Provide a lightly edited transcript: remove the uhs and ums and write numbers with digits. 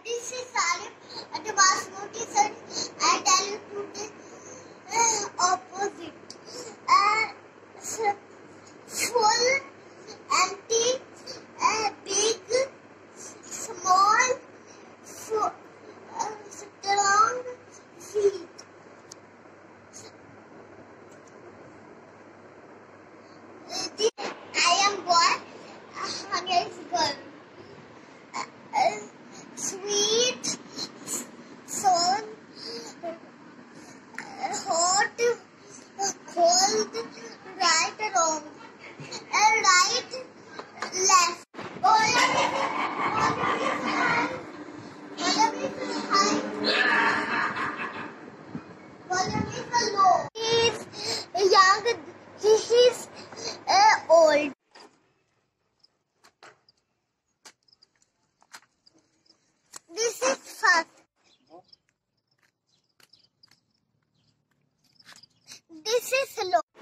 This is Arib at the Montessori. I tell you to the opposite. Full, empty, big, small, strong, weak. I am boy, Hanya is girl. Sweet, sun, hot, cold, right, wrong, right, left. Bottom is low. He is young. He is old. This is fast. This is slow.